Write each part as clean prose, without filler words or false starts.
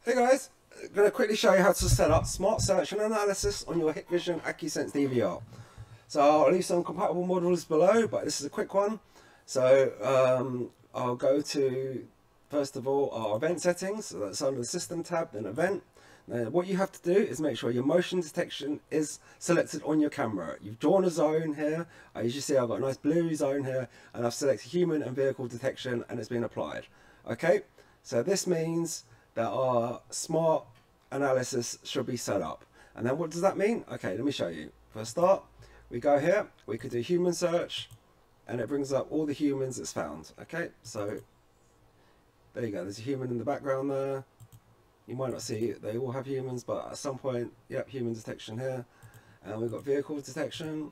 Hey guys, I'm going to quickly show you how to set up smart search and analysis on your Hikvision DVR. So I'll leave some compatible models below, but this is a quick one. So I'll go to, first of all, our event settings. So that's under the system tab, then event. Now what you have to do is make sure your motion detection is selected on your camera. You've drawn a zone here. As you see, I've got a nice blue zone here, and I've selected human and vehicle detection, and it's been applied. Okay, so this means that our smart analysis should be set up. And then what does that mean? Okay, let me show you. For a start, we go here, we could do human search, and it brings up all the humans it's found. Okay, so there you go, there's a human in the background there. You might not see it, they all have humans, but at some point, yep, human detection here. And we've got vehicle detection.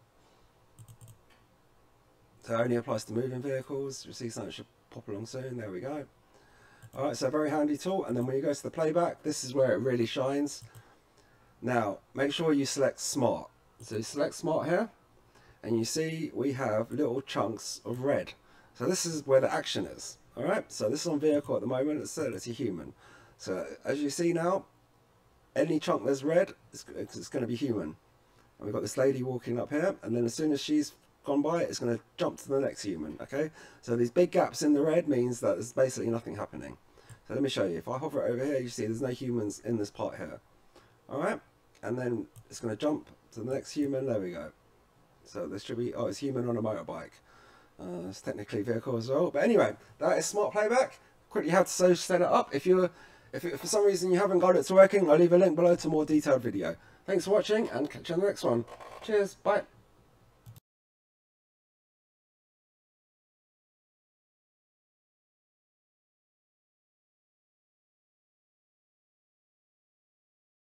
So it only applies to moving vehicles. You'll see something should pop along soon, there we go. Alright, so very handy tool. And then when you go to the playback, this is where it really shines. Now, make sure you select smart. So you select smart here, and you see we have little chunks of red. So this is where the action is. Alright, so this is on vehicle at the moment, it's set as a human. So as you see now, any chunk that's red, it's going to be human. And we've got this lady walking up here, and then as soon as she's gone by, it's going to jump to the next human. Okay, so these big gaps in the red means that there's basically nothing happening. So let me show you. If I hover it over here, you see there's no humans in this part here. Alright, and then it's going to jump to the next human. There we go. So this should be, oh, it's human on a motorbike. It's technically vehicle as well. But anyway, that is smart playback. Quickly how to set it up. If for some reason you haven't got it to working, I'll leave a link below to a more detailed video. Thanks for watching, and catch you on the next one. Cheers, bye.